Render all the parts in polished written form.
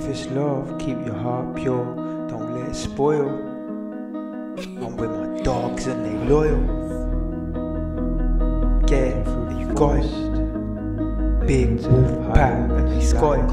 If it's love, keep your heart pure, don't let it spoil. I'm with my dogs and they loyal. Get it, you got it. Big pack and they Scottish.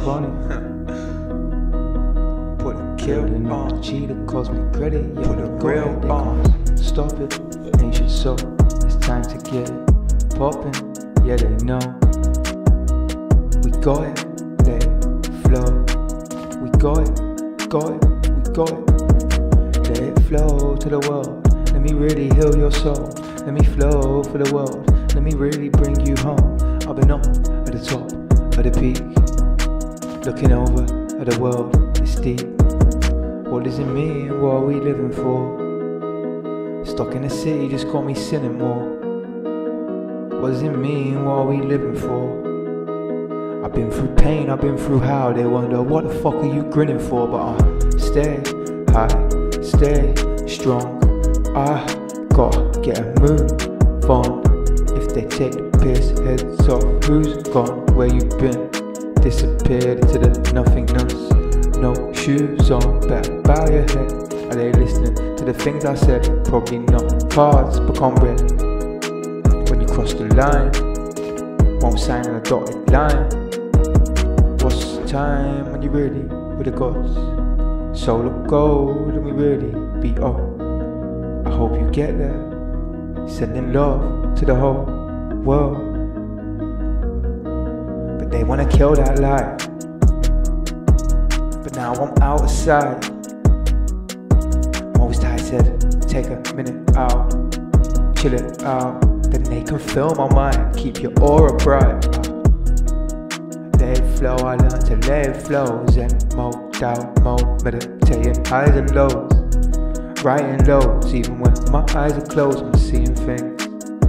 Put a kill on, cheetah calls me credit, yeah, put a grill on. Stop it, ancient soul, it's time to get it poppin', yeah they know. We got it, let it flow. We got it, we got it. Let it flow to the world, let me really heal your soul. Let me flow for the world, let me really bring you home. I've been up at the top of the peak, looking over at the world, it's deep. What does it mean, what are we living for? Stuck in the city just got me sinning more. What does it mean, what are we living for? I've been through pain, I've been through hell. They wonder what the fuck are you grinning for? But I stay high, stay strong. I gotta get a move on. If they take the piss, heads off. Who's gone, where you been? Disappeared into the nothingness. No shoes on, better bow your head. Are they listening to the things I said? Probably not. Cards become red when you cross the line. Won't sign on a dotted line. What's the time when you're really with the gods? Soul of gold and we really be up. I hope you get there. Sending love to the whole world. But they wanna kill that light. But now I'm outside. Most I said, take a minute out, chill it out. Then they can fill my mind, keep your aura bright. Let it flow, I learned to let it flow. Zen mode, doubt mode, meditating highs and lows. Writing lows, even when my eyes are closed. I'm seeing things,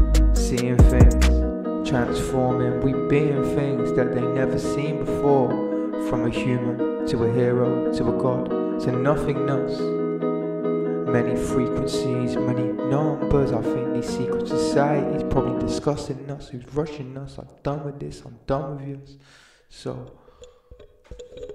transforming. We being things that they never seen before. From a human to a hero to a god to nothingness. Many frequencies, many numbers. I think these secret societies probably discussing us. Who's rushing us? I'm done with this, I'm done with you. So